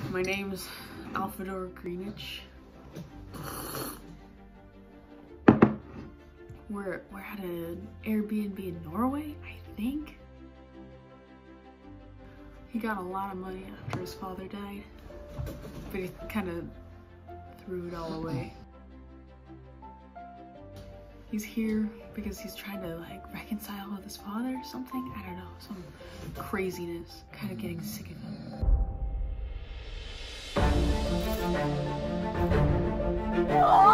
My name's Alfredor Greenwich. We're at an Airbnb in Norway, I think. He got a lot of money after his father died, but he kind of threw it all away. He's here because he's trying to like reconcile with his father or something. I don't know, some craziness. Kind of getting sick of him.